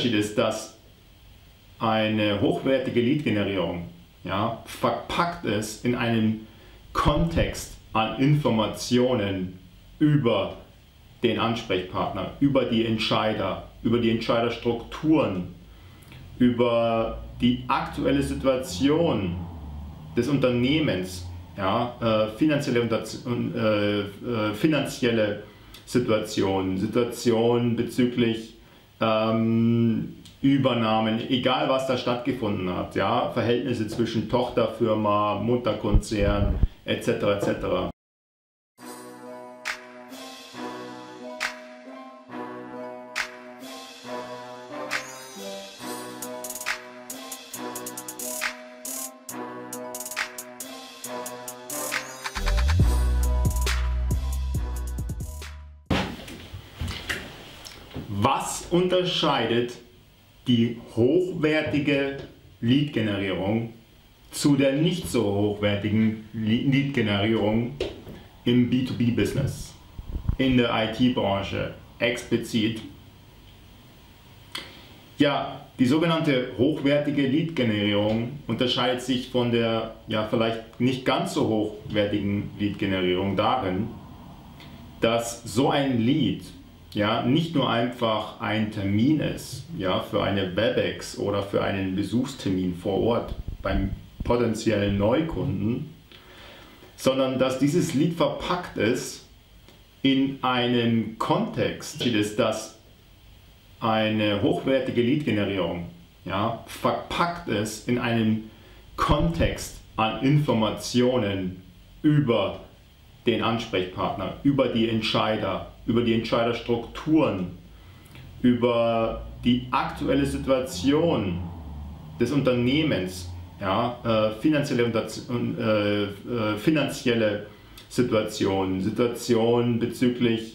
Ist, dass eine hochwertige Lead-Generierung, ja, verpackt ist in einem Kontext an Informationen über den Ansprechpartner, über die Entscheider, über die Entscheiderstrukturen, über die aktuelle Situation des Unternehmens, ja, finanzielle Situationen bezüglich Übernahmen, egal was da stattgefunden hat, ja, Verhältnisse zwischen Tochterfirma, Mutterkonzern etc. etc. Was unterscheidet die hochwertige Lead-Generierung zu der nicht so hochwertigen Lead-Generierung im B2B-Business, in der IT-Branche explizit? Ja, die sogenannte hochwertige Lead-Generierung unterscheidet sich von der vielleicht nicht ganz so hochwertigen Lead-Generierung darin, dass so ein Lead nicht nur einfach ein Termin ist, für eine Webex oder für einen Besuchstermin vor Ort beim potenziellen Neukunden, sondern dass dieses Lead verpackt ist in einem Kontext, dass eine hochwertige Lead-Generierung verpackt ist in einem Kontext an Informationen über den Ansprechpartner, über die Entscheider, über die Entscheiderstrukturen, über die aktuelle Situation des Unternehmens, finanzielle Situationen bezüglich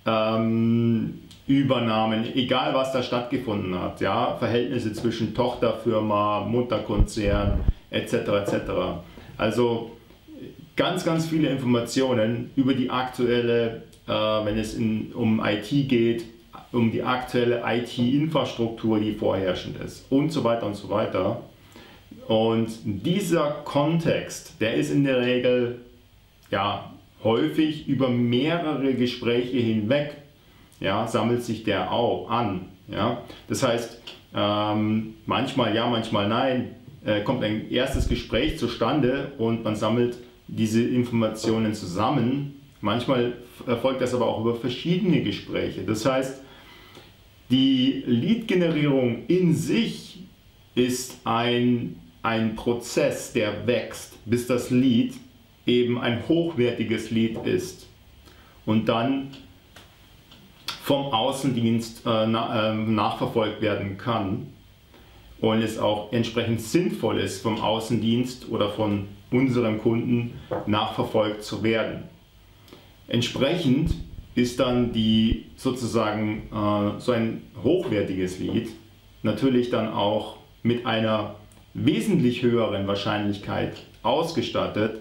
Übernahmen, egal was da stattgefunden hat, Verhältnisse zwischen Tochterfirma, Mutterkonzern etc. etc. Also ganz viele Informationen über die aktuelle, wenn es um IT geht, um die aktuelle IT-Infrastruktur, die vorherrschend ist und so weiter und so weiter. Und dieser Kontext, der ist in der Regel häufig über mehrere Gespräche hinweg, sammelt sich der auch an. Das heißt, manchmal ja, manchmal nein, kommt ein erstes Gespräch zustande und man sammelt diese Informationen zusammen. Manchmal erfolgt das aber auch über verschiedene Gespräche. Das heißt, die Lead-Generierung in sich ist ein Prozess, der wächst, bis das Lead eben ein hochwertiges Lead ist und dann vom Außendienst nachverfolgt werden kann und es auch entsprechend sinnvoll ist, vom Außendienst oder von unserem Kunden nachverfolgt zu werden. Entsprechend ist dann sozusagen so ein hochwertiges Lead natürlich dann auch mit einer wesentlich höheren Wahrscheinlichkeit ausgestattet,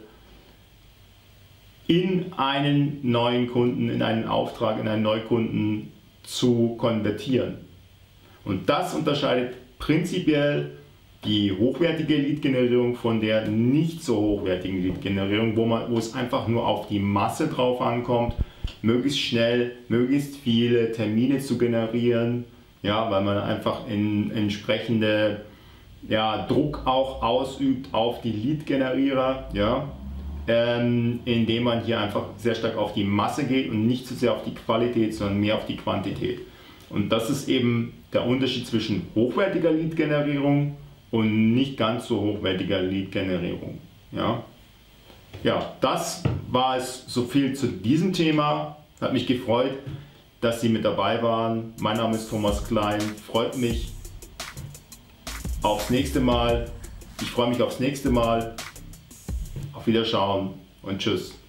in einen neuen Kunden, in einen Auftrag, in einen Neukunden zu konvertieren. Und das unterscheidet prinzipiell die hochwertige Lead-Generierung von der nicht so hochwertigen Lead-Generierung, wo es einfach nur auf die Masse drauf ankommt, möglichst schnell, möglichst viele Termine zu generieren, weil man einfach entsprechende Druck auch ausübt auf die Lead-Generierer, indem man hier einfach sehr stark auf die Masse geht und nicht so sehr auf die Qualität, sondern mehr auf die Quantität. Und das ist eben der Unterschied zwischen hochwertiger Lead-Generierung und nicht ganz so hochwertiger Lead-Generierung. Das war es so viel zu diesem Thema. Hat mich gefreut, dass Sie mit dabei waren. Mein Name ist Thomas Klein. Freut mich aufs nächste Mal. Ich freue mich aufs nächste Mal. Auf Wiederschauen und tschüss.